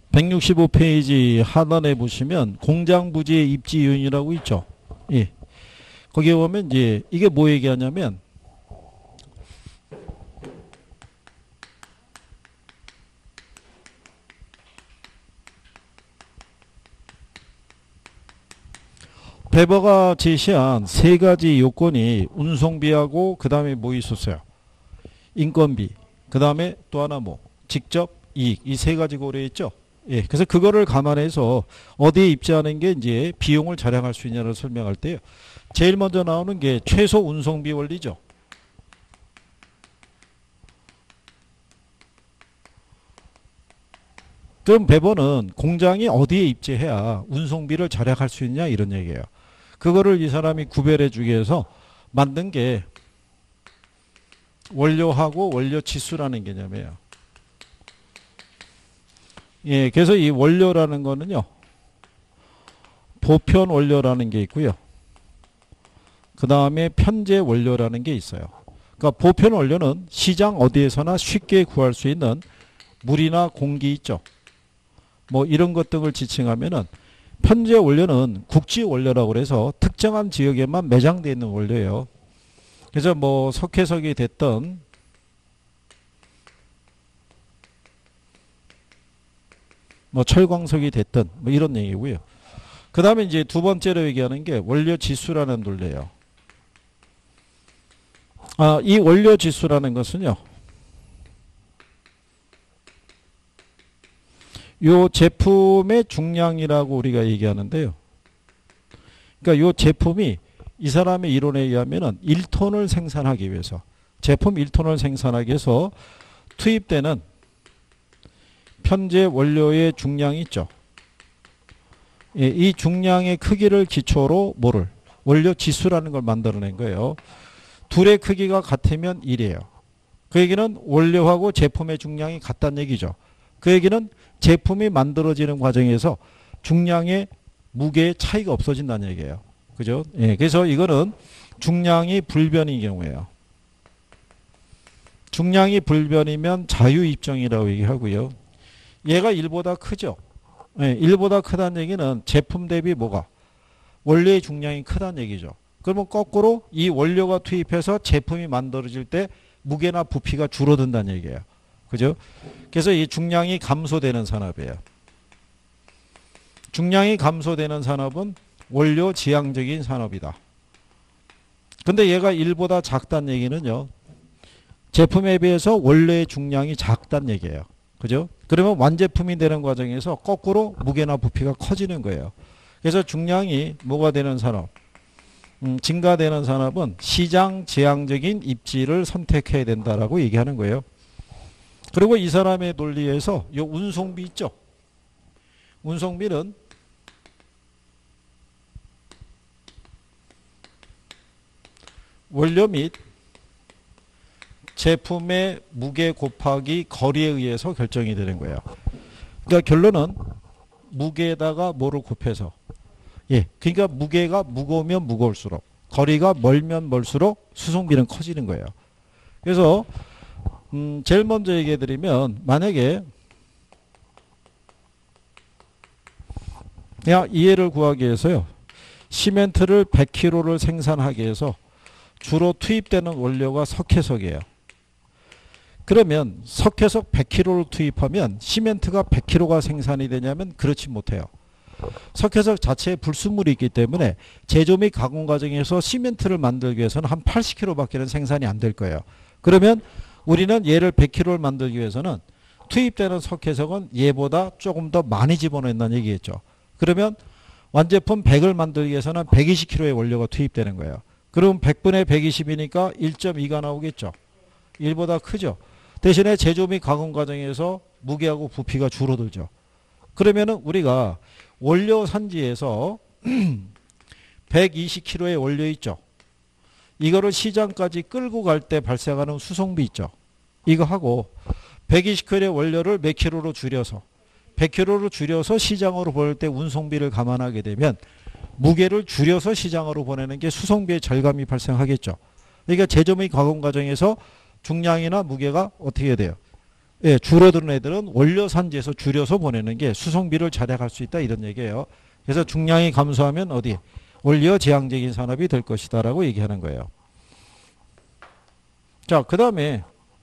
165페이지 하단에 보시면 공장 부지의 입지 요인이라고 있죠. 예. 거기에 보면 이제 이게 뭐 얘기하냐면 베버가 제시한 세 가지 요건이 운송비하고 그 다음에 뭐 있었어요? 인건비. 그 다음에 또 하나 뭐 직접 이익. 이 세 가지 고려했죠. 예. 그래서 그거를 감안해서 어디에 입지하는 게 이제 비용을 절약할 수 있냐를 설명할 때요. 제일 먼저 나오는 게 최소 운송비 원리죠. 그럼 베버는 공장이 어디에 입지해야 운송비를 절약할 수 있냐 이런 얘기예요. 그거를 이 사람이 구별해 주기 위해서 만든 게 원료하고 원료 지수라는 개념이에요. 예, 그래서 이 원료라는 거는요. 보편 원료라는 게 있고요. 그 다음에 편제 원료라는 게 있어요. 그러니까 보편 원료는 시장 어디에서나 쉽게 구할 수 있는 물이나 공기 있죠. 뭐 이런 것 등을 지칭하면은 편제 원료는 국지 원료라고 그래서 특정한 지역에만 매장되어 있는 원료예요. 그래서 뭐 석회석이 됐던 뭐 철광석이 됐던 뭐 이런 얘기고요. 그 다음에 이제 두 번째로 얘기하는 게 원료 지수라는 논리예요. 이 원료 지수라는 것은요. 요 제품의 중량이라고 우리가 얘기하는데요. 그러니까 요 제품이 이 사람의 이론에 의하면은 1톤을 생산하기 위해서 제품 1톤을 생산하기 위해서 투입되는 편제 원료의 중량이 있죠. 예, 이 중량의 크기를 기초로 뭐를 원료 지수라는 걸 만들어낸 거예요. 둘의 크기가 같으면 1이에요. 그 얘기는 원료하고 제품의 중량이 같다는 얘기죠. 그 얘기는 제품이 만들어지는 과정에서 중량의 무게의 차이가 없어진다는 얘기예요. 그죠? 예, 그래서 이거는 중량이 불변인 경우예요. 중량이 불변이면 자유입정이라고 얘기하고요. 얘가 1보다 크죠? 예, 1보다 크다는 얘기는 제품 대비 뭐가? 원료의 중량이 크다는 얘기죠. 그러면 거꾸로 이 원료가 투입해서 제품이 만들어질 때 무게나 부피가 줄어든다는 얘기예요. 그죠? 그래서 이 중량이 감소되는 산업이에요. 중량이 감소되는 산업은 원료 지향적인 산업이다. 근데 얘가 1보다 작다는 얘기는요. 제품에 비해서 원료의 중량이 작다는 얘기예요. 그죠? 그러면 완제품이 되는 과정에서 거꾸로 무게나 부피가 커지는 거예요. 그래서 중량이 뭐가 되는 산업? 증가되는 산업은 시장 지향적인 입지를 선택해야 된다라고 얘기하는 거예요. 그리고 이 사람의 논리에서 이 운송비 있죠. 운송비는 원료 및 제품의 무게 곱하기 거리에 의해서 결정이 되는 거예요. 그러니까 결론은 무게에다가 뭐를 곱해서 예, 그러니까 무게가 무거우면 무거울수록 거리가 멀면 멀수록 수송비는 커지는 거예요. 그래서 제일 먼저 얘기해 드리면 만약에 그냥 이해를 구하기 위해서요. 시멘트를 100kg를 생산하기 위해서 주로 투입되는 원료가 석회석이에요. 그러면 석회석 100kg를 투입하면 시멘트가 100kg가 생산이 되냐면 그렇지 못해요. 석회석 자체에 불순물이 있기 때문에 제조 및 가공 과정에서 시멘트를 만들기 위해서는 한 80kg밖에는 생산이 안 될 거예요. 그러면 우리는 얘를 100kg를 만들기 위해서는 투입되는 석회석은 얘보다 조금 더 많이 집어넣는다는 얘기겠죠. 그러면 완제품 100을 만들기 위해서는 120kg의 원료가 투입되는 거예요. 그럼 100분의 120이니까 1.2가 나오겠죠. 1보다 크죠. 대신에 제조 및 가공 과정에서 무게하고 부피가 줄어들죠. 그러면은 우리가 원료 산지에서 120kg의 원료 있죠. 이거를 시장까지 끌고 갈 때 발생하는 수송비 있죠. 이거 하고 120kg의 원료를 몇 킬로로 줄여서 100kg로 줄여서 시장으로 보낼 때 운송비를 감안하게 되면 무게를 줄여서 시장으로 보내는 게 수송비의 절감이 발생하겠죠. 그러니까 제조 및 가공 과정에서 중량이나 무게가 어떻게 돼요? 예, 줄어드는 애들은 원료산지에서 줄여서 보내는 게 수송비를 절약할 수 있다 이런 얘기예요. 그래서 중량이 감소하면 어디? 원료 지향적인 산업이 될 것이다 라고 얘기하는 거예요. 자, 그 다음에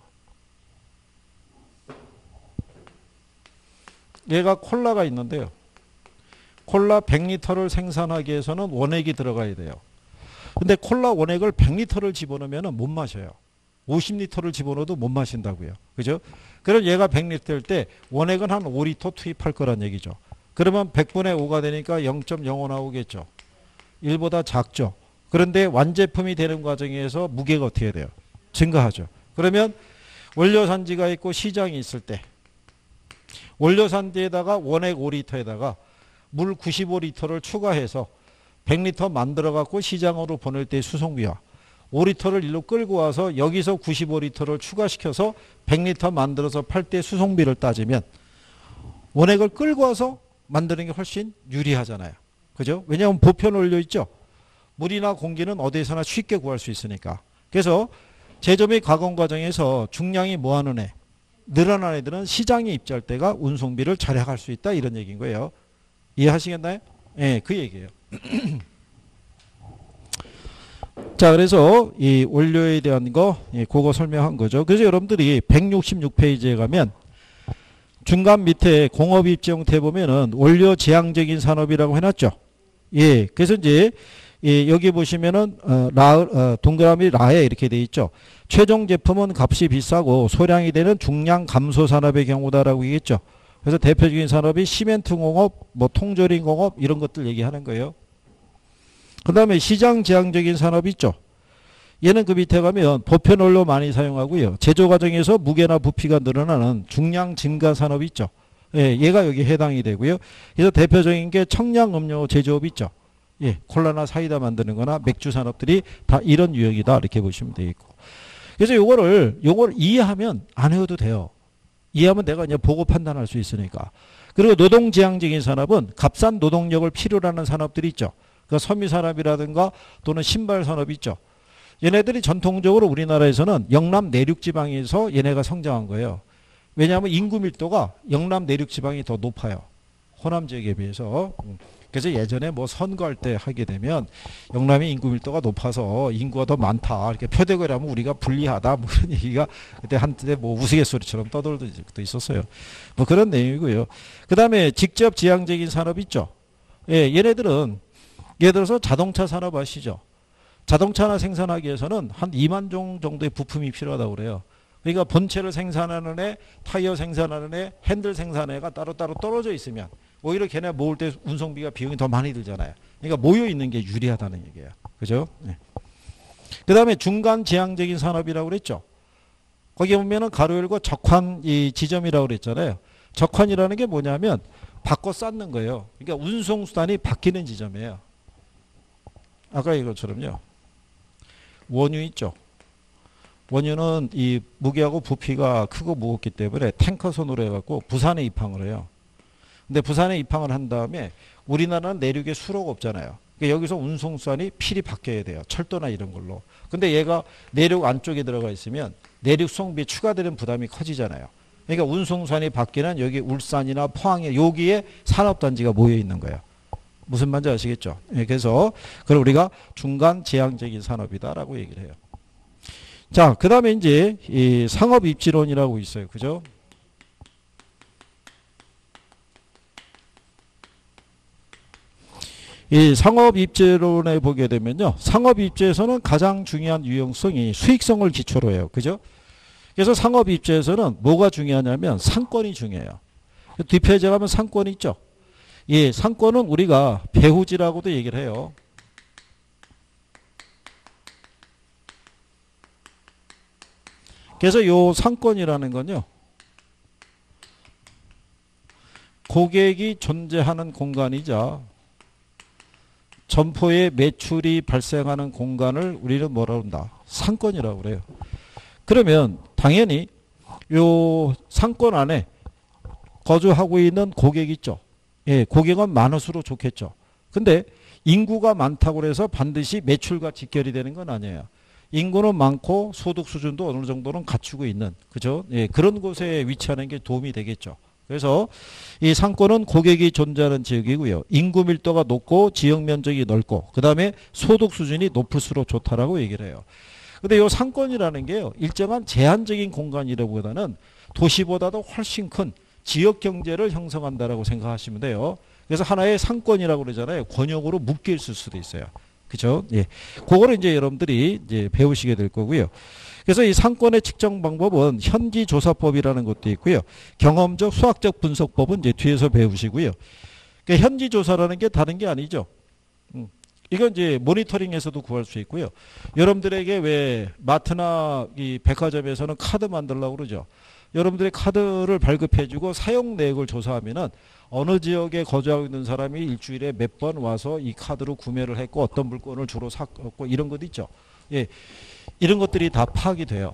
얘가 콜라가 있는데요. 콜라 100리터를 생산하기 위해서는 원액이 들어가야 돼요. 근데 콜라 원액을 100리터를 집어넣으면 못 마셔요. 50리터를 집어넣어도 못 마신다고요. 그죠? 그럼 얘가 100리터일 때 원액은 한 5리터 투입할 거란 얘기죠. 그러면 100분의 5가 되니까 0.05 나오겠죠. 1보다 작죠. 그런데 완제품이 되는 과정에서 무게가 어떻게 돼요? 증가하죠. 그러면 원료산지가 있고 시장이 있을 때 원료산지에다가 원액 5리터에다가 물 95리터를 추가해서 100리터 만들어 갖고 시장으로 보낼 때 수송비와 5리터를 일로 끌고 와서 여기서 95리터를 추가시켜서 100리터 만들어서 팔 때 수송비를 따지면 원액을 끌고 와서 만드는 게 훨씬 유리하잖아요. 그죠? 왜냐하면 보편 원료 있죠. 물이나 공기는 어디에서나 쉽게 구할 수 있으니까. 그래서 제조 및 가공 과정에서 중량이 뭐하는 애, 늘어난 애들은 시장에 입지할 때가 운송비를 절약할 수 있다 이런 얘기인 거예요. 이해하시겠나요? 네, 그 얘기예요. 자, 그래서 이 원료에 대한 거, 그거 설명한 거죠. 그래서 여러분들이 166페이지에 가면 중간 밑에 공업 입지 형태 보면은 원료 지향적인 산업이라고 해놨죠. 예, 그래서 이제 여기 보시면은 동그라미 라에 이렇게 돼 있죠. 최종 제품은 값이 비싸고 소량이 되는 중량 감소 산업의 경우다라고 얘기했죠. 그래서 대표적인 산업이 시멘트 공업, 뭐 통조림 공업 이런 것들 얘기하는 거예요. 그 다음에 시장 지향적인 산업 있죠. 얘는 그 밑에 가면 보편 원료 많이 사용하고요. 제조 과정에서 무게나 부피가 늘어나는 중량 증가 산업 있죠. 예, 얘가 여기 해당이 되고요. 그래서 대표적인 게 청량 음료 제조업 있죠. 예, 콜라나 사이다 만드는 거나 맥주 산업들이 다 이런 유형이다. 이렇게 보시면 되겠고. 그래서 요거를 이해하면 안 해도 돼요. 이해하면 내가 이제 보고 판단할 수 있으니까. 그리고 노동 지향적인 산업은 값싼 노동력을 필요로 하는 산업들이 있죠. 그 섬유 산업이라든가 또는 신발 산업이 있죠. 얘네들이 전통적으로 우리나라에서는 영남 내륙 지방에서 얘네가 성장한 거예요. 왜냐하면 인구 밀도가 영남 내륙 지방이 더 높아요. 호남 지역에 비해서. 그래서 예전에 뭐 선거할 때 하게 되면 영남의 인구 밀도가 높아서 인구가 더 많다. 이렇게 표대거리 하면 우리가 불리하다. 뭐 그런 얘기가 그때 한때 뭐 우스갯소리처럼 떠돌던 적도 있었어요. 뭐 그런 내용이고요. 그 다음에 직접 지향적인 산업 있죠. 예, 얘네들은 예를 들어서 자동차 산업 아시죠? 자동차 하나 생산하기 위해서는 한 2만 종 정도의 부품이 필요하다고 그래요. 그러니까 본체를 생산하는 애, 타이어 생산하는 애, 핸들 생산하는 애가 따로따로 떨어져 있으면 오히려 걔네 모을 때 운송비가 비용이 더 많이 들잖아요. 그러니까 모여 있는 게 유리하다는 얘기예요. 그죠? 네. 그 다음에 중간 지향적인 산업이라고 그랬죠. 거기 보면은 가로 열고 적환 이 지점이라고 그랬잖아요. 적환이라는 게 뭐냐면 바꿔 쌓는 거예요. 그러니까 운송수단이 바뀌는 지점이에요. 아까 이것처럼요. 원유 있죠. 원유는 이 무게하고 부피가 크고 무겁기 때문에 탱커선으로 해갖고 부산에 입항을 해요. 근데 부산에 입항을 한 다음에 우리나라는 내륙에 수로가 없잖아요. 그러니까 여기서 운송수단이 필히 바뀌어야 돼요. 철도나 이런 걸로. 근데 얘가 내륙 안쪽에 들어가 있으면 내륙 수송비에 추가되는 부담이 커지잖아요. 그러니까 운송수단이 바뀌는 여기 울산이나 포항에 여기에 산업단지가 모여 있는 거예요. 무슨 말인지 아시겠죠? 예, 그래서 그걸 우리가 중간 지향적인 산업이다라고 얘기를 해요. 자, 그 다음에 이제 이 상업 입지론이라고 있어요. 그죠? 이 상업 입지론에 보게 되면요. 상업 입지에서는 가장 중요한 유형성이 수익성을 기초로 해요. 그죠? 그래서 상업 입지에서는 뭐가 중요하냐면 상권이 중요해요. 뒷페이지에 가면 상권이 있죠. 예, 상권은 우리가 배후지라고도 얘기를 해요. 그래서 요 상권이라는 건요. 고객이 존재하는 공간이자 점포의 매출이 발생하는 공간을 우리는 뭐라고 한다? 상권이라고 그래요. 그러면 당연히 요 상권 안에 거주하고 있는 고객 있죠. 예, 고객은 많을수록 좋겠죠. 근데 인구가 많다고 해서 반드시 매출과 직결이 되는 건 아니에요. 인구는 많고 소득 수준도 어느 정도는 갖추고 있는 그죠? 예, 그런 곳에 위치하는 게 도움이 되겠죠. 그래서 이 상권은 고객이 존재하는 지역이고요. 인구 밀도가 높고 지역 면적이 넓고 그다음에 소득 수준이 높을수록 좋다라고 얘기를 해요. 근데 이 상권이라는 게요. 일정한 제한적인 공간이라기보다는 도시보다도 훨씬 큰 지역 경제를 형성한다라고 생각하시면 돼요. 그래서 하나의 상권이라고 그러잖아요. 권역으로 묶여 있을 수도 있어요. 그죠? 예. 그거를 이제 여러분들이 이제 배우시게 될 거고요. 그래서 이 상권의 측정 방법은 현지조사법이라는 것도 있고요. 경험적 수학적 분석법은 이제 뒤에서 배우시고요. 그러니까 현지조사라는 게 다른 게 아니죠. 이건 이제 모니터링에서도 구할 수 있고요. 여러분들에게 왜 마트나 이 백화점에서는 카드 만들려고 그러죠. 여러분들의 카드를 발급해주고 사용 내역을 조사하면은 어느 지역에 거주하고 있는 사람이 일주일에 몇 번 와서 이 카드로 구매를 했고 어떤 물건을 주로 샀고 이런 것 있죠. 예, 이런 것들이 다 파악이 돼요.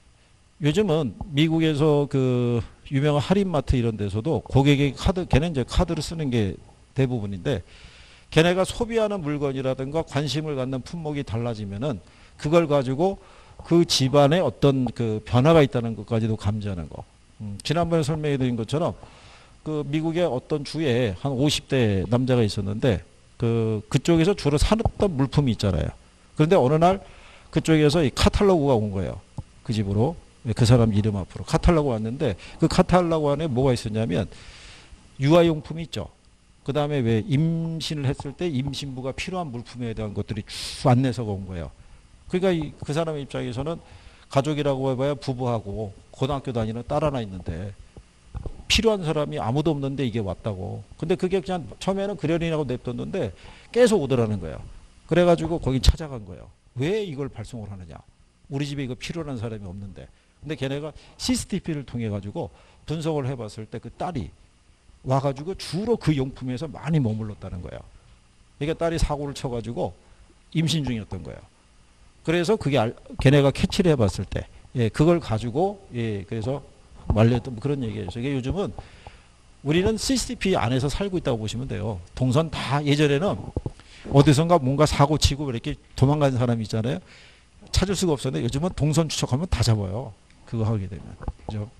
요즘은 미국에서 그 유명한 할인마트 이런 데서도 고객의 카드, 걔는 이제 카드를 쓰는 게 대부분인데 걔네가 소비하는 물건이라든가 관심을 갖는 품목이 달라지면은 그걸 가지고 그 집안에 어떤 그 변화가 있다는 것까지도 감지하는 거. 지난번에 설명해 드린 것처럼 그 미국의 어떤 주에 한 50대 남자가 있었는데 그쪽에서 주로 사놨던 물품이 있잖아요. 그런데 어느 날 그쪽에서 이 카탈로그가 온 거예요. 그 집으로. 그 사람 이름 앞으로. 카탈로그 왔는데 그 카탈로그 안에 뭐가 있었냐면 유아용품이 있죠. 그 다음에 왜 임신을 했을 때 임신부가 필요한 물품에 대한 것들이 쭉 안내서가 온 거예요. 그러니까 그 사람의 입장에서는 가족이라고 해봐야 부부하고 고등학교 다니는 딸 하나 있는데 필요한 사람이 아무도 없는데 이게 왔다고. 근데 그게 그냥 처음에는 그려리라고 냅뒀는데 계속 오더라는 거예요. 그래가지고 거기 찾아간 거예요. 왜 이걸 발송을 하느냐. 우리 집에 이거 필요한 사람이 없는데. 근데 걔네가 CCTV를 통해 가지고 분석을 해봤을 때 그 딸이 와가지고 주로 그 용품에서 많이 머물렀다는 거예요. 그러니까 딸이 사고를 쳐가지고 임신 중이었던 거예요. 그래서 그게 걔네가 캐치를 해봤을 때, 예, 그걸 가지고, 예, 그래서 말렸던 그런 얘기예요. 이게 요즘은 우리는 CCTV 안에서 살고 있다고 보시면 돼요. 동선 다 예전에는 어디선가 뭔가 사고 치고 이렇게 도망가는 사람이 있잖아요. 찾을 수가 없었는데 요즘은 동선 추적하면 다 잡아요. 그거 하게 되면. 그죠?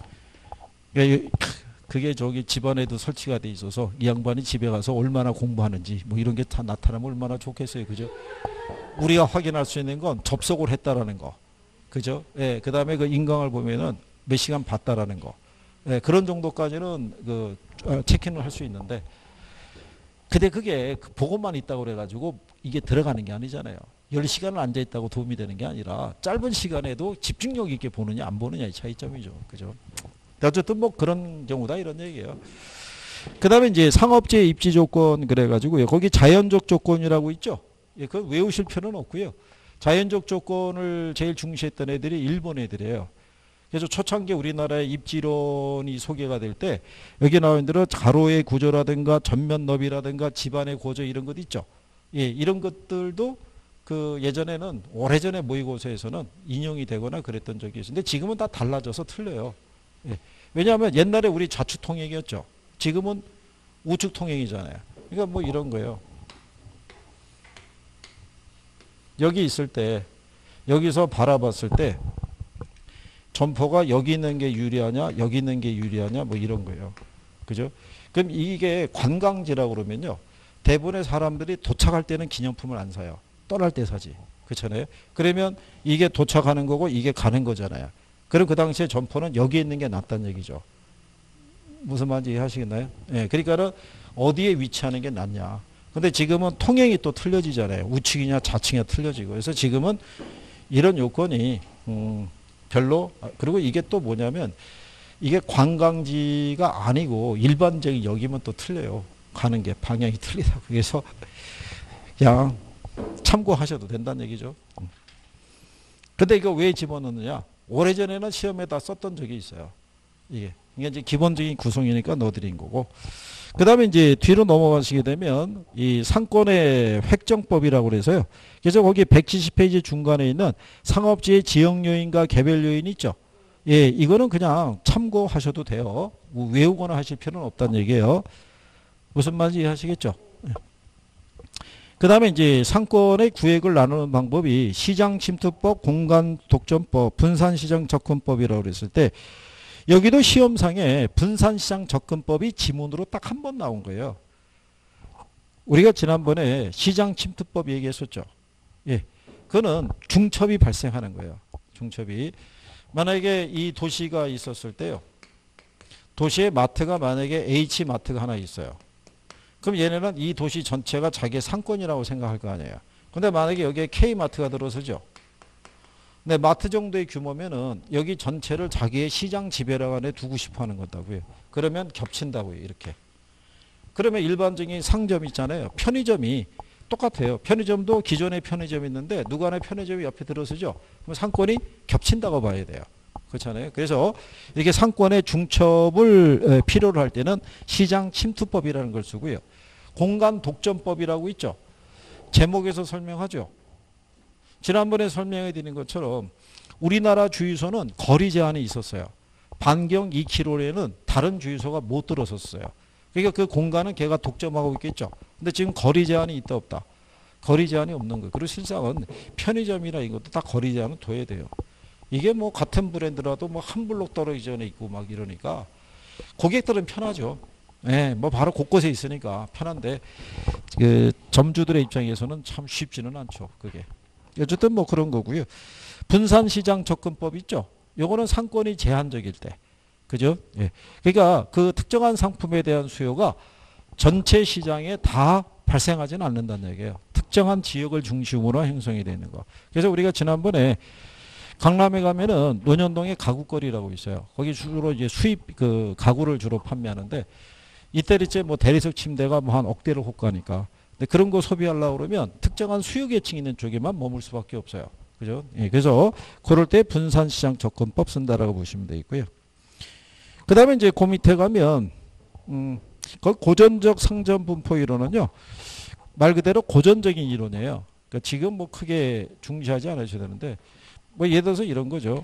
그게 저기 집안에도 설치가 돼 있어서 이 양반이 집에 가서 얼마나 공부하는지 뭐 이런 게 다 나타나면 얼마나 좋겠어요. 그죠? 우리가 확인할 수 있는 건 접속을 했다라는 거. 그죠? 예, 그 다음에 그 인강을 보면은 몇 시간 봤다라는 거. 예, 그런 정도까지는 그 체크인을 할 수 있는데 근데 그게 보고만 있다고 그래가지고 이게 들어가는 게 아니잖아요. 10시간을 앉아있다고 도움이 되는 게 아니라 짧은 시간에도 집중력 있게 보느냐 안 보느냐의 차이점이죠. 그죠? 어쨌든 뭐 그런 경우다 이런 얘기예요. 그 다음에 이제 상업지의 입지 조건 그래가지고요. 거기 자연적 조건이라고 있죠. 예, 그거 외우실 필요는 없고요. 자연적 조건을 제일 중시했던 애들이 일본 애들이에요. 그래서 초창기 우리나라의 입지론이 소개가 될 때 여기 나온 대로 가로의 구조라든가 전면 너비라든가 집안의 고조 이런 것 있죠. 예, 이런 것들도 그 예전에는 오래전에 모의고사에서는 인용이 되거나 그랬던 적이 있었는데 지금은 다 달라져서 틀려요. 예, 왜냐하면 옛날에 우리 좌측 통행이었죠. 지금은 우측 통행이잖아요. 그러니까 뭐 이런 거예요. 여기 있을 때 여기서 바라봤을 때 점포가 여기 있는 게 유리하냐 여기 있는 게 유리하냐 뭐 이런 거예요. 그죠? 그럼 이게 관광지라고 그러면요. 대부분의 사람들이 도착할 때는 기념품을 안 사요. 떠날 때 사지. 그렇잖아요. 그러면 이게 도착하는 거고 이게 가는 거잖아요. 그럼 그 당시에 점포는 여기 있는 게 낫다는 얘기죠. 무슨 말인지 이해하시겠나요? 예, 그러니까는 어디에 위치하는 게 낫냐. 근데 지금은 통행이 또 틀려지잖아요. 우측이냐 좌측이냐 틀려지고. 그래서 지금은 이런 요건이 별로 그리고 이게 또 뭐냐면 이게 관광지가 아니고 일반적인 여기면 또 틀려요. 가는 게 방향이 틀리다. 그래서 그냥 참고하셔도 된다는 얘기죠. 근데 이거 왜 집어넣느냐? 오래전에는 시험에다 썼던 적이 있어요. 이게 이제 기본적인 구성이니까 넣어드린 거고. 그 다음에 이제 뒤로 넘어가시게 되면 이 상권의 획정법이라고 그래서요. 그래서 거기 170페이지 중간에 있는 상업지의 지역 요인과 개별 요인이 있죠. 예, 이거는 그냥 참고하셔도 돼요. 뭐 외우거나 하실 필요는 없다는 얘기예요. 무슨 말인지 이해하시겠죠? 그 다음에 이제 상권의 구획을 나누는 방법이 시장침투법, 공간독점법, 분산시장접근법이라고 그랬을 때 여기도 시험상에 분산시장 접근법이 지문으로 딱 한 번 나온 거예요. 우리가 지난번에 시장침투법 얘기했었죠. 예, 그거는 중첩이 발생하는 거예요. 중첩이. 만약에 이 도시가 있었을 때요. 도시의 마트가 만약에 H마트가 하나 있어요. 그럼 얘네는 이 도시 전체가 자기의 상권이라고 생각할 거 아니에요. 근데 만약에 여기에 K마트가 들어서죠. 근데 마트 정도의 규모면은 여기 전체를 자기의 시장 지배력 안에 두고 싶어 하는 거다고요. 그러면 겹친다고요. 이렇게. 그러면 일반적인 상점 있잖아요. 편의점이 똑같아요. 편의점도 기존에 편의점이 있는데 누구 하나의 편의점이 옆에 들어서죠. 그럼 상권이 겹친다고 봐야 돼요. 그렇잖아요. 그래서 이렇게 상권의 중첩을 필요로 할 때는 시장 침투법이라는 걸 쓰고요. 공간 독점법이라고 있죠. 제목에서 설명하죠. 지난번에 설명해 드린 것처럼 우리나라 주유소는 거리 제한이 있었어요. 반경 2km에는 다른 주유소가 못 들어섰어요. 그러니까 그 공간은 걔가 독점하고 있겠죠. 근데 지금 거리 제한이 있다 없다. 거리 제한이 없는 거예요. 그리고 실상은 편의점이나 이것도 다 거리 제한은 둬야 돼요. 이게 뭐 같은 브랜드라도 뭐 한 블록 떨어지기 전에 있고 막 이러니까 고객들은 편하죠. 예, 뭐 바로 곳곳에 있으니까 편한데 그 점주들의 입장에서는 참 쉽지는 않죠. 그게. 어쨌든 뭐 그런 거고요. 분산시장 접근법 있죠. 요거는 상권이 제한적일 때. 그죠? 예. 그러니까 그 특정한 상품에 대한 수요가 전체 시장에 다 발생하지는 않는다는 얘기예요. 특정한 지역을 중심으로 형성이 되는 거. 그래서 우리가 지난번에 강남에 가면은 논현동에 가구거리라고 있어요. 거기 주로 이제 수입 그 가구를 주로 판매하는데 이때리째 뭐 대리석 침대가 뭐 한 억대를 호가니까. 근데 그런 거 소비하려고 그러면 특정한 수요 계층 있는 쪽에만 머물 수밖에 없어요. 그죠? 예, 그래서 그럴 때 분산시장 접근법 쓴다라고 보시면 되겠고요. 그 다음에 이제 그 밑에 가면 고전적 상점 분포 이론은요. 말 그대로 고전적인 이론이에요. 그러니까 지금 뭐 크게 중시하지 않으셔야 되는데 뭐 예를 들어서 이런 거죠.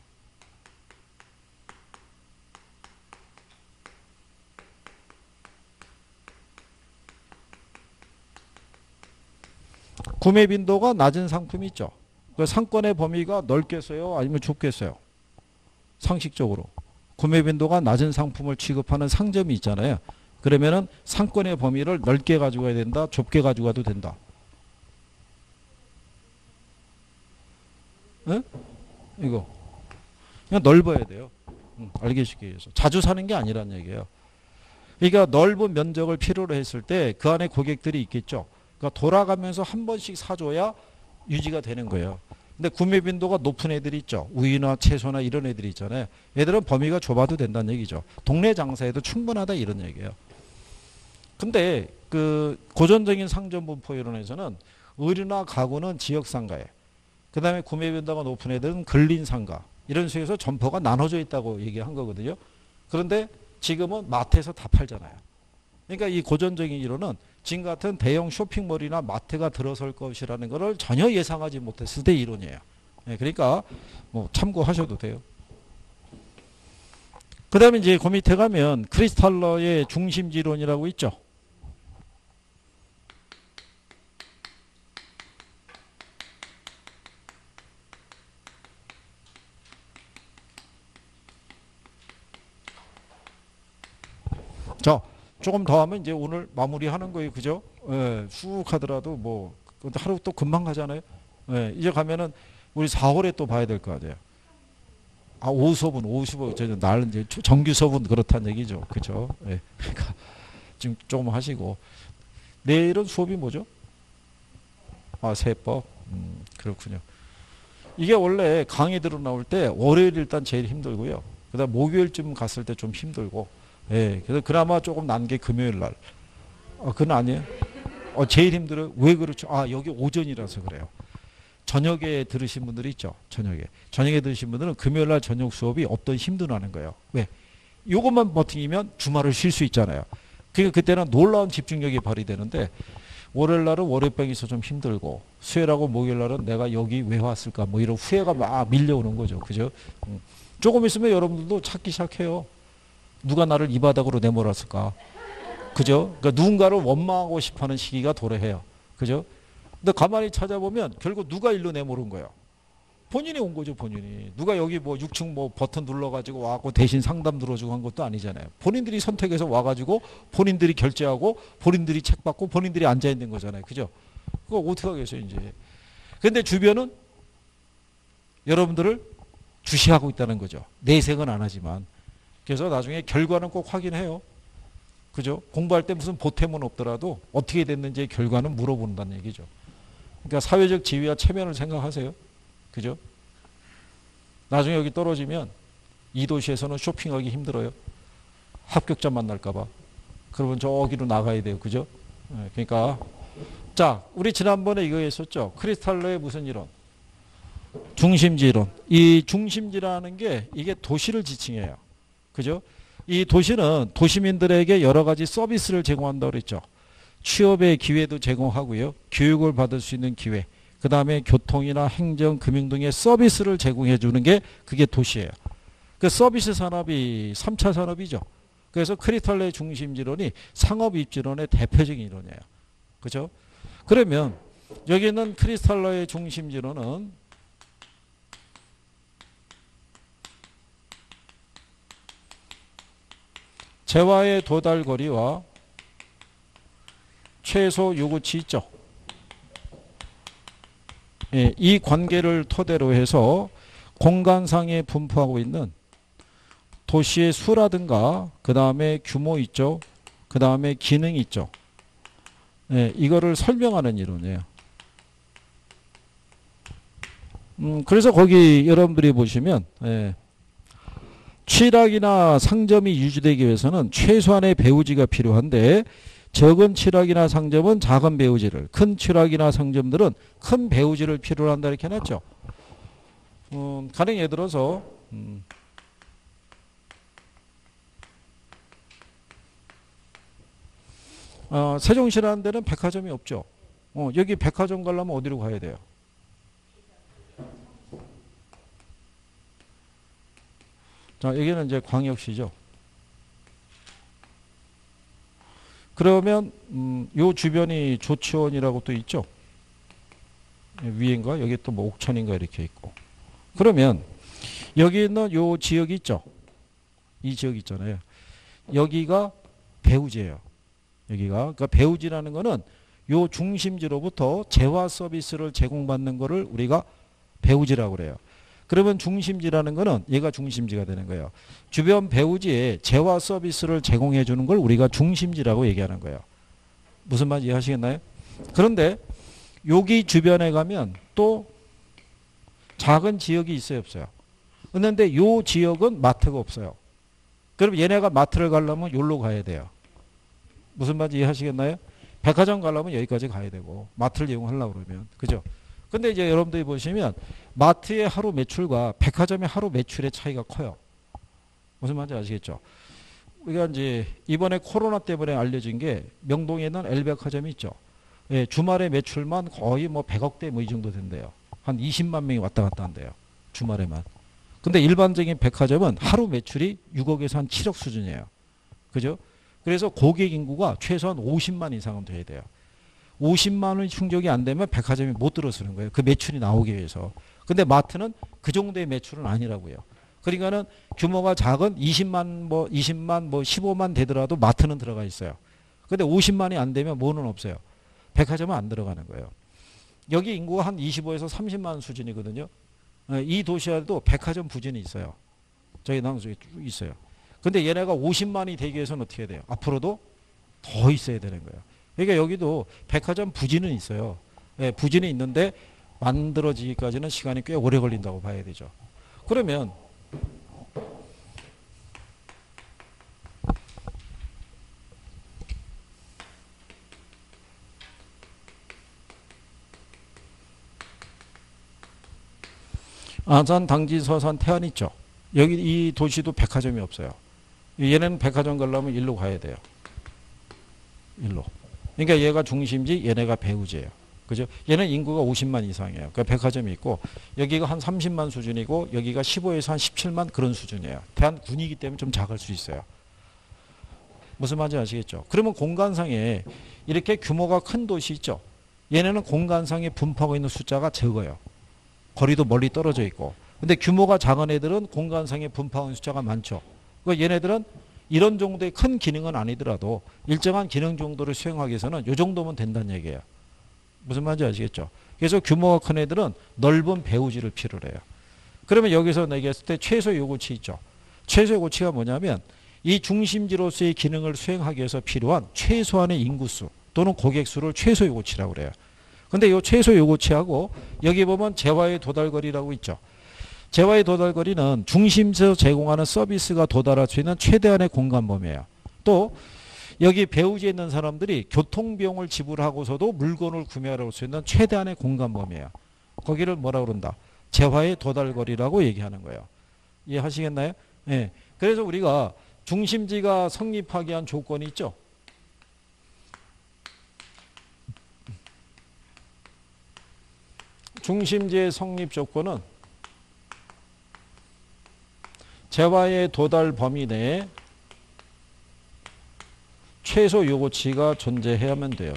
구매 빈도가 낮은 상품이 있죠. 그 상권의 범위가 넓겠어요? 아니면 좁겠어요? 상식적으로. 구매 빈도가 낮은 상품을 취급하는 상점이 있잖아요. 그러면은 상권의 범위를 넓게 가져가야 된다, 좁게 가져가도 된다. 응? 이거. 그냥 넓어야 돼요. 알기 쉽게 해서. 자주 사는 게 아니란 얘기예요. 그러니까 넓은 면적을 필요로 했을 때 그 안에 고객들이 있겠죠. 그러니까 돌아가면서 한 번씩 사줘야 유지가 되는 거예요. 근데 구매 빈도가 높은 애들이 있죠. 우유나 채소나 이런 애들이 있잖아요. 얘들은 범위가 좁아도 된다는 얘기죠. 동네 장사에도 충분하다 이런 얘기예요. 근데 그 고전적인 상점 분포 이론에서는 의류나 가구는 지역 상가에, 그 다음에 구매 빈도가 높은 애들은 근린 상가, 이런 식에서 점포가 나눠져 있다고 얘기한 거거든요. 그런데 지금은 마트에서 다 팔잖아요. 그러니까 이 고전적인 이론은 지금 같은 대형 쇼핑몰이나 마트가 들어설 것이라는 것을 전혀 예상하지 못했을 때 이론이에요. 네, 그러니까 뭐 참고하셔도 돼요. 그 다음에 이제 그 밑에 가면 크리스탈러의 중심지론이라고 있죠. 자, 조금 더 하면 이제 오늘 마무리하는 거예요. 그죠? 예, 쑥 하더라도 뭐 하루 또 금방 가잖아요. 예, 이제 가면은 우리 4월에 또 봐야 될 거 아니에요. 아, 오후 수업은 오후 수업, 나는 이제 정규 수업은 그렇다는 얘기죠. 그죠? 예. 그러니까 지금 조금 하시고 내일은 수업이 뭐죠? 아, 세법. 그렇군요. 이게 원래 강의들로 나올 때 월요일 일단 제일 힘들고요. 그다음 목요일쯤 갔을 때 좀 힘들고. 예. 그래서 그나마 조금 난 게 금요일 날. 그건 아니에요? 제일 힘들어요. 왜 그렇죠? 아, 여기 오전이라서 그래요. 저녁에 들으신 분들이 있죠. 저녁에 들으신 분들은 금요일 날 저녁 수업이 없던 힘도 나는 거예요. 왜? 요것만 버티면 주말을 쉴 수 있잖아요. 그러니까 그때는 놀라운 집중력이 발휘되는데 월요일 날은 월요병이 있어 좀 힘들고 수요일하고 목요일 날은 내가 여기 왜 왔을까 뭐 이런 후회가 막 밀려오는 거죠. 그죠? 조금 있으면 여러분들도 찾기 시작해요. 누가 나를 이 바닥으로 내몰았을까? 그죠? 그러니까 누군가를 원망하고 싶어하는 시기가 도래해요. 그죠? 근데 가만히 찾아보면 결국 누가 일로 내모른 거예요? 본인이 온 거죠, 본인이. 누가 여기 뭐 6층 뭐 버튼 눌러가지고 와갖고 대신 상담 들어주고 한 것도 아니잖아요. 본인들이 선택해서 와가지고 본인들이 결제하고 본인들이 책 받고 본인들이 앉아있는 거잖아요. 그죠? 그거 어떻게 하겠어요, 이제. 근데 주변은 여러분들을 주시하고 있다는 거죠. 내색은 안 하지만. 그래서 나중에 결과는 꼭 확인해요. 그죠? 공부할 때 무슨 보탬은 없더라도 어떻게 됐는지의 결과는 물어본다는 얘기죠. 그러니까 사회적 지위와 체면을 생각하세요. 그죠? 나중에 여기 떨어지면 이 도시에서는 쇼핑하기 힘들어요. 합격자 만날까봐. 그러면 저기로 나가야 돼요. 그죠? 그러니까 자, 우리 지난번에 이거 했었죠. 크리스탈러의 무슨 이론? 중심지 이론. 이 중심지라는 게 이게 도시를 지칭해요. 그죠? 이 도시는 도시민들에게 여러 가지 서비스를 제공한다고 그랬죠. 취업의 기회도 제공하고요. 교육을 받을 수 있는 기회. 그 다음에 교통이나 행정, 금융 등의 서비스를 제공해 주는 게 그게 도시예요. 그 서비스 산업이 3차 산업이죠. 그래서 크리스탈러의 중심지론이 상업입지론의 대표적인 이론이에요. 그죠? 그러면 여기 있는 크리스탈러의 중심지론은 재화의 도달 거리와 최소 요구치 있죠. 예, 이 관계를 토대로 해서 공간상에 분포하고 있는 도시의 수라든가 그 다음에 규모 있죠. 그 다음에 기능 있죠. 예, 이거를 설명하는 이론이에요. 그래서 거기 여러분들이 보시면 취락이나 상점이 유지되기 위해서는 최소한의 배우지가 필요한데 적은 취락이나 상점은 작은 배우지를, 큰 취락이나 상점들은 큰 배우지를 필요로 한다 이렇게 해놨죠. 가령 예를 들어서 세종시라는 데는 백화점이 없죠. 여기 백화점 가려면 어디로 가야 돼요? 자, 여기는 이제 광역시죠. 그러면 요 주변이 조치원이라고 또 있죠. 위인가 여기 또 뭐 옥천인가 이렇게 있고. 그러면 여기 있는 요 지역이 있죠. 이 지역 있잖아요. 여기가 배우지예요. 여기가 그러니까 배우지라는 거는 요 중심지로부터 재화 서비스를 제공받는 거를 우리가 배우지라고 그래요. 그러면 중심지라는 거는 얘가 중심지가 되는 거예요. 주변 배우지에 재화 서비스를 제공해 주는 걸 우리가 중심지라고 얘기하는 거예요. 무슨 말인지 이해하시겠나요? 그런데 여기 주변에 가면 또 작은 지역이 있어요, 없어요? 그런데 요 지역은 마트가 없어요. 그럼 얘네가 마트를 가려면 여기로 가야 돼요. 무슨 말인지 이해하시겠나요? 백화점 가려면 여기까지 가야 되고 마트를 이용하려고 그러면. 그죠? 근데 이제 여러분들이 보시면 마트의 하루 매출과 백화점의 하루 매출의 차이가 커요. 무슨 말인지 아시겠죠? 우리가 이제 이번에 코로나 때문에 알려진 게 명동에 있는 L백화점이 있죠. 예, 주말에 매출만 거의 뭐 100억대 뭐 이 정도 된대요. 한 20만 명이 왔다 갔다 한대요. 주말에만. 근데 일반적인 백화점은 하루 매출이 6억에서 한 7억 수준이에요. 그죠? 그래서 고객 인구가 최소한 50만 이상은 돼야 돼요. 50만 원이 충족이 안 되면 백화점이 못 들어서는 거예요. 그 매출이 나오기 위해서. 근데 마트는 그 정도의 매출은 아니라고요. 그러니까는 규모가 작은 20만 뭐 15만 되더라도 마트는 들어가 있어요. 근데 50만이 안 되면 뭐는 없어요. 백화점은 안 들어가는 거예요. 여기 인구가 한 25에서 30만 수준이거든요. 이 도시에도 백화점 부진이 있어요. 저기 남쪽에 쭉 있어요. 근데 얘네가 50만이 되기 위해서는 어떻게 해야 돼요? 앞으로도 더 있어야 되는 거예요. 그러니까 여기도 백화점 부진은 있어요. 예, 부진이 있는데 만들어지기까지는 시간이 꽤 오래 걸린다고 봐야 되죠. 그러면 안산, 당진, 서산, 태안 있죠. 여기 이 도시도 백화점이 없어요. 얘네는 백화점 가려면 일로 가야 돼요. 일로. 그러니까 얘가 중심지, 얘네가 배우지예요. 그죠? 얘는 인구가 50만 이상이에요. 그러니까 백화점이 있고 여기가 한 30만 수준이고 여기가 15에서 한 17만 그런 수준이에요. 대한군이기 때문에 좀 작을 수 있어요. 무슨 말인지 아시겠죠? 그러면 공간상에 이렇게 규모가 큰 도시 있죠? 얘네는 공간상에 분포하고 있는 숫자가 적어요. 거리도 멀리 떨어져 있고. 근데 규모가 작은 애들은 공간상에 분포하는 숫자가 많죠. 그러니까 얘네들은 이런 정도의 큰 기능은 아니더라도 일정한 기능 정도를 수행하기 위해서는 이 정도면 된다는 얘기예요. 무슨 말인지 아시겠죠? 그래서 규모가 큰 애들은 넓은 배우지를 필요로 해요. 그러면 여기서 얘기했을 때 최소 요구치 있죠. 최소 요구치가 뭐냐면 이 중심지로서의 기능을 수행하기 위해서 필요한 최소한의 인구수 또는 고객수를 최소 요구치라고 그래요. 근데 이 최소 요구치하고 여기 보면 재화의 도달거리라고 있죠. 재화의 도달거리는 중심지에서 제공하는 서비스가 도달할 수 있는 최대한의 공간 범위예요. 또 여기 배우지에 있는 사람들이 교통비용을 지불하고서도 물건을 구매할 수 있는 최대한의 공간 범위예요. 거기를 뭐라고 그런다? 재화의 도달거리라고 얘기하는 거예요. 이해하시겠나요? 네. 그래서 우리가 중심지가 성립하기 위한 조건이 있죠. 중심지의 성립 조건은 재화의 도달 범위 내에 최소 요구치가 존재해야만 돼요.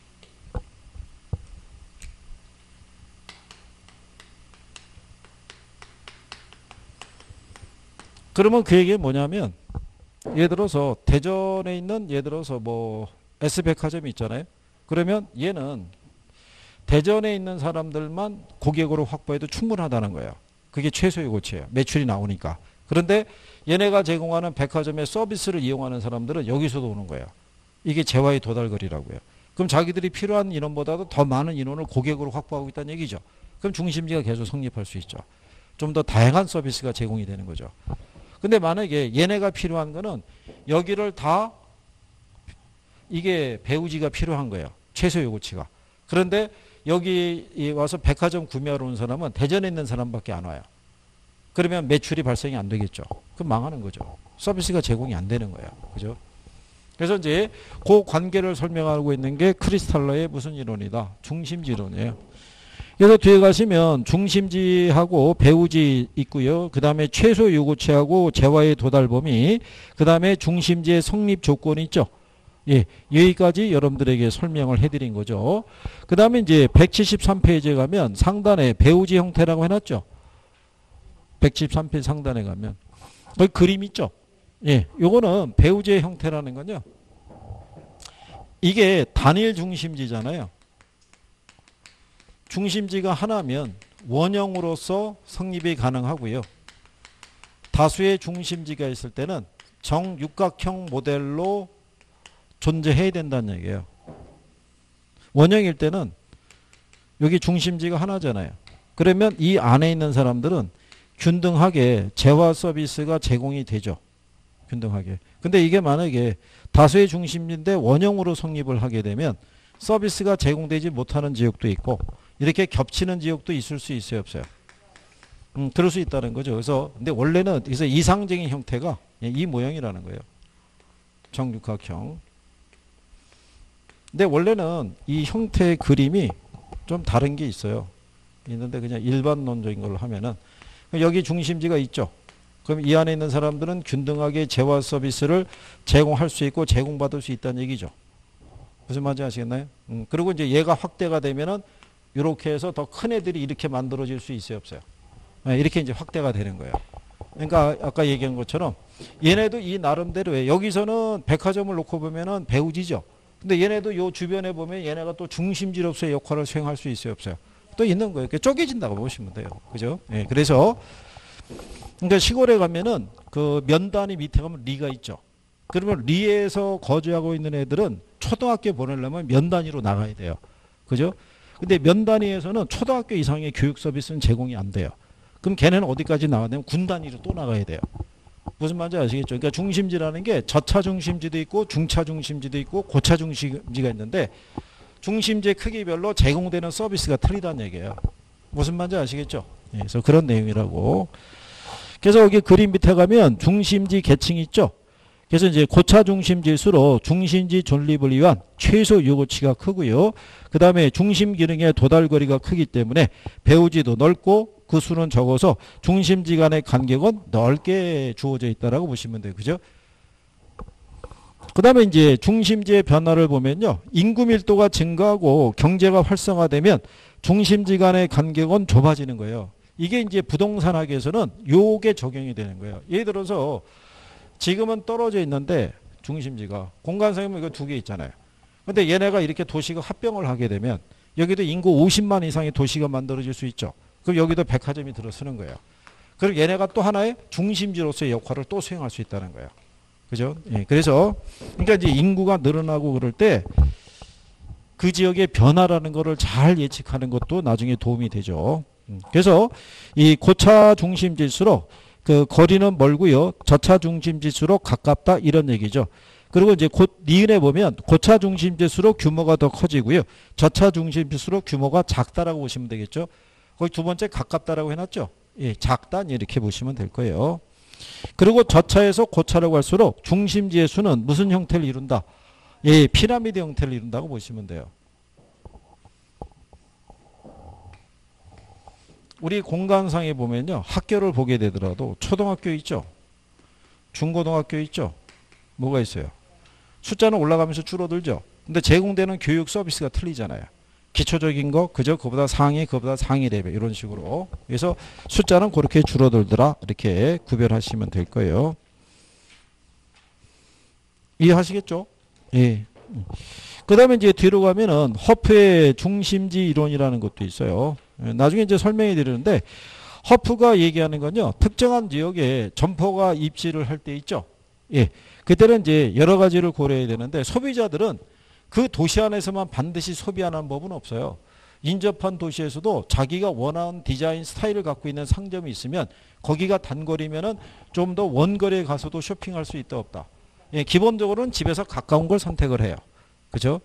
그러면 그 얘기는 뭐냐면 예를 들어서 대전에 있는 예를 들어서 뭐 S백화점이 있잖아요. 그러면 얘는 대전에 있는 사람들만 고객으로 확보해도 충분하다는 거예요. 그게 최소 요구치예요. 매출이 나오니까. 그런데 얘네가 제공하는 백화점의 서비스를 이용하는 사람들은 여기서도 오는 거예요. 이게 재화의 도달거리라고요. 그럼 자기들이 필요한 인원보다도 더 많은 인원을 고객으로 확보하고 있다는 얘기죠. 그럼 중심지가 계속 성립할 수 있죠. 좀 더 다양한 서비스가 제공이 되는 거죠. 근데 만약에 얘네가 필요한 거는 여기를 다 이게 배우지가 필요한 거예요. 최소 요구치가. 그런데 여기 와서 백화점 구매하러 온 사람은 대전에 있는 사람밖에 안 와요. 그러면 매출이 발생이 안 되겠죠. 그럼 망하는 거죠. 서비스가 제공이 안 되는 거예요. 그죠? 그래서 이제 그 관계를 설명하고 있는 게 크리스탈러의 무슨 이론이다? 중심지 이론이에요. 그래서 뒤에 가시면 중심지하고 배우지 있고요. 그 다음에 최소 요구치하고 재화의 도달 범위, 그 다음에 중심지의 성립 조건이 있죠. 예, 여기까지 여러분들에게 설명을 해드린 거죠. 그 다음에 이제 173페이지에 가면 상단에 배우지 형태라고 해놨죠. 173페이지 상단에 가면 거기 그림 있죠. 예, 요거는 배우지의 형태라는 건요. 이게 단일 중심지잖아요. 중심지가 하나면 원형으로서 성립이 가능하고요. 다수의 중심지가 있을 때는 정육각형 모델로 존재해야 된다는 얘기예요. 원형일 때는 여기 중심지가 하나잖아요. 그러면 이 안에 있는 사람들은 균등하게 재화 서비스가 제공이 되죠. 균등하게. 근데 이게 만약에 다수의 중심지인데 원형으로 성립을 하게 되면 서비스가 제공되지 못하는 지역도 있고 이렇게 겹치는 지역도 있을 수 있어요, 없어요? 그럴 수 있다는 거죠. 그래서 근데 원래는 그래서 이상적인 형태가 이 모양이라는 거예요. 정육각형. 근데 원래는 이 형태의 그림이 좀 다른 게 있어요. 있는데 그냥 일반론적인 걸로 하면은 여기 중심지가 있죠. 그럼 이 안에 있는 사람들은 균등하게 재화 서비스를 제공할 수 있고 제공받을 수 있다는 얘기죠. 무슨 말인지 아시겠나요? 그리고 이제 얘가 확대가 되면은 이렇게 해서 더 큰 애들이 이렇게 만들어질 수 있어요, 없어요? 이렇게 이제 확대가 되는 거예요. 그러니까 아까 얘기한 것처럼 얘네도 이 나름대로에 여기서는 백화점을 놓고 보면은 배우지죠. 근데 얘네도 요 주변에 보면 얘네가 또 중심지로서의 역할을 수행할 수 있어요, 없어요? 또 있는 거예요. 쪼개진다고 보시면 돼요. 그죠? 예, 그래서 그러니까 시골에 가면은 그 면단위 밑에 가면 리가 있죠. 그러면 리에서 거주하고 있는 애들은 초등학교 보내려면 면단위로 나가야 돼요. 그죠? 근데 면단위에서는 초등학교 이상의 교육 서비스는 제공이 안 돼요. 그럼 걔네는 어디까지 나가야 되면 군 단위로 또 나가야 돼요. 무슨 말인지 아시겠죠? 그러니까 중심지라는 게 저차 중심지도 있고 중차 중심지도 있고 고차 중심지가 있는데 중심지의 크기별로 제공되는 서비스가 틀리다는 얘기예요. 무슨 말인지 아시겠죠? 네, 그래서 그런 내용이라고. 그래서 여기 그림 밑에 가면 중심지 계층이 있죠. 그래서 이제 고차 중심지일수록 중심지 존립을 위한 최소 요구치가 크고요. 그 다음에 중심 기능의 도달거리가 크기 때문에 배우지도 넓고 그 수는 적어서 중심지 간의 간격은 넓게 주어져 있다라고 보시면 돼요. 그죠? 그 다음에 이제 중심지의 변화를 보면요. 인구 밀도가 증가하고 경제가 활성화되면 중심지 간의 간격은 좁아지는 거예요. 이게 이제 부동산학에서는 요게 적용이 되는 거예요. 예를 들어서 지금은 떨어져 있는데 중심지가 공간상이면 이거 두 개 있잖아요. 근데 얘네가 이렇게 도시가 합병을 하게 되면 여기도 인구 50만 이상의 도시가 만들어질 수 있죠. 그럼 여기도 백화점이 들어서는 거예요. 그리고 얘네가 또 하나의 중심지로서의 역할을 또 수행할 수 있다는 거예요. 그죠? 예, 그래서 그러니까 이제 인구가 늘어나고 그럴 때 그 지역의 변화라는 거를 잘 예측하는 것도 나중에 도움이 되죠. 그래서 이 고차 중심지일수록 그 거리는 멀고요. 저차 중심지일수록 가깝다 이런 얘기죠. 그리고 이제 니은에 보면 고차 중심지일수록 규모가 더 커지고요. 저차 중심지일수록 규모가 작다라고 보시면 되겠죠. 거기 두 번째 가깝다라고 해놨죠. 예, 작다 이렇게 보시면 될 거예요. 그리고 저차에서 고차라고 할수록 중심지의 수는 무슨 형태를 이룬다? 예, 피라미드 형태를 이룬다고 보시면 돼요. 우리 공간상에 보면요. 학교를 보게 되더라도 초등학교 있죠. 중고등학교 있죠. 뭐가 있어요? 숫자는 올라가면서 줄어들죠. 근데 제공되는 교육 서비스가 틀리잖아요. 기초적인 거, 그저 그보다 상위 레벨 이런 식으로. 그래서 숫자는 그렇게 줄어들더라. 이렇게 구별하시면 될 거예요. 이해하시겠죠? 예. 그 다음에 이제 뒤로 가면은 허프의 중심지 이론이라는 것도 있어요. 나중에 이제 설명해 드리는데 허프가 얘기하는 건요. 특정한 지역에 점포가 입지를 할 때 있죠. 예. 그때는 이제 여러 가지를 고려해야 되는데 소비자들은 그 도시 안에서만 반드시 소비하는 법은 없어요. 인접한 도시에서도 자기가 원하는 디자인 스타일을 갖고 있는 상점이 있으면 거기가 단거리면은 좀 더 원거리에 가서도 쇼핑할 수 있다 없다. 예, 기본적으로는 집에서 가까운 걸 선택을 해요. 그죠?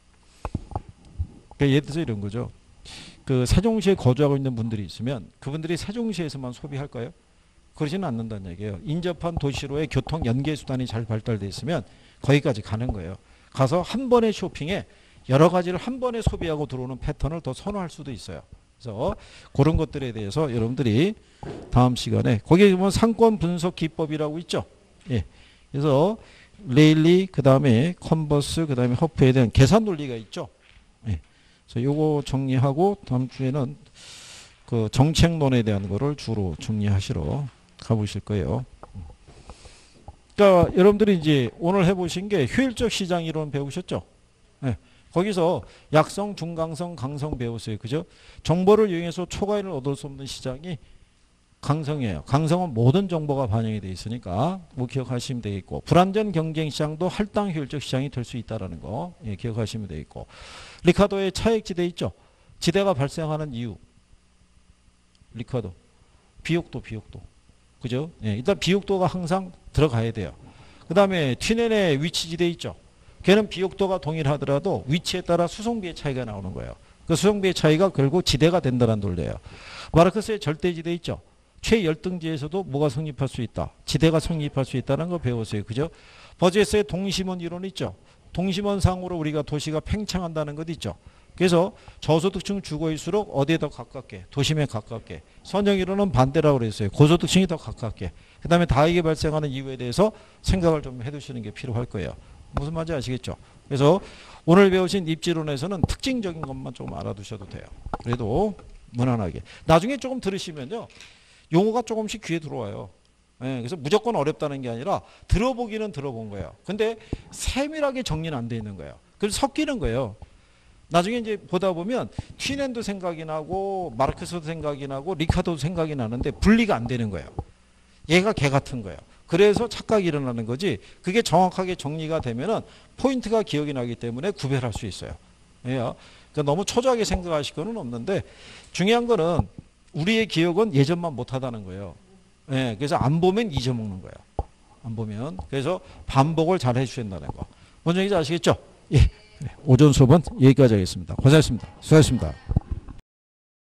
그러니까 예를 들어서 이런 거죠. 그 세종시에 거주하고 있는 분들이 있으면 그분들이 세종시에서만 소비할까요? 그러지는 않는다는 얘기예요. 인접한 도시로의 교통 연계 수단이 잘 발달되어 있으면 거기까지 가는 거예요. 가서 한 번의 쇼핑에 여러 가지를 한 번에 소비하고 들어오는 패턴을 더 선호할 수도 있어요. 그래서 그런 것들에 대해서 여러분들이 다음 시간에 거기에 보면 상권 분석 기법이라고 있죠. 예. 그래서 레일리, 그 다음에 컨버스, 그 다음에 허프에 대한 계산 논리가 있죠. 예. 그래서 요거 정리하고 다음 주에는 그 정책론에 대한 거를 주로 정리하시러 가보실 거예요. 그러니까 여러분들이 이제 오늘 해보신 게 효율적 시장 이론 배우셨죠? 네. 거기서 약성, 중강성, 강성 배웠어요. 그죠? 정보를 이용해서 초과인을 얻을 수 없는 시장이 강성이에요. 강성은 모든 정보가 반영이 되어 있으니까 뭐 기억하시면 되겠고, 불완전 경쟁 시장도 할당 효율적 시장이 될 수 있다는 거 예, 기억하시면 되겠고, 리카도의 차액지대 있죠? 지대가 발생하는 이유. 리카도. 비옥도. 그죠? 예, 일단 비옥도가 항상 들어가야 돼요. 그 다음에 튀넨의 위치지대 있죠? 걔는 비옥도가 동일하더라도 위치에 따라 수송비의 차이가 나오는 거예요. 그 수송비의 차이가 결국 지대가 된다는 논리예요. 마르크스의 절대지대 있죠? 최열등지에서도 뭐가 성립할 수 있다? 지대가 성립할 수 있다는 거 배웠어요. 그죠? 버제스의 동심원 이론 있죠? 동심원상으로 우리가 도시가 팽창한다는 것 있죠? 그래서 저소득층 주거일수록 어디에 더 가깝게? 도심에 가깝게. 선형이론은 반대라고 그랬어요. 고소득층이 더 가깝게. 그 다음에 다익이 발생하는 이유에 대해서 생각을 좀 해두시는 게 필요할 거예요. 무슨 말인지 아시겠죠? 그래서 오늘 배우신 입지론에서는 특징적인 것만 좀 알아두셔도 돼요. 그래도 무난하게. 나중에 조금 들으시면요. 용어가 조금씩 귀에 들어와요. 예, 그래서 무조건 어렵다는 게 아니라 들어보기는 들어본 거예요. 근데 세밀하게 정리는 안 돼 있는 거예요. 그래서 섞이는 거예요. 나중에 이제 보다 보면 튀넨도 생각이 나고 마르크스도 생각이 나고 리카도도 생각이 나는데 분리가 안 되는 거예요. 얘가 걔 같은 거예요. 그래서 착각이 일어나는 거지, 그게 정확하게 정리가 되면은 포인트가 기억이 나기 때문에 구별할 수 있어요. 예, 그러니까 너무 초조하게 생각하실 거는 없는데 중요한 거는 우리의 기억은 예전만 못하다는 거예요. 예, 그래서 안 보면 잊어먹는 거예요. 안 보면. 그래서 반복을 잘 해주셔야 된다는 거. 원장님 아시겠죠? 예. 오전 수업은 여기까지 하겠습니다. 고생하셨습니다. 수고하셨습니다.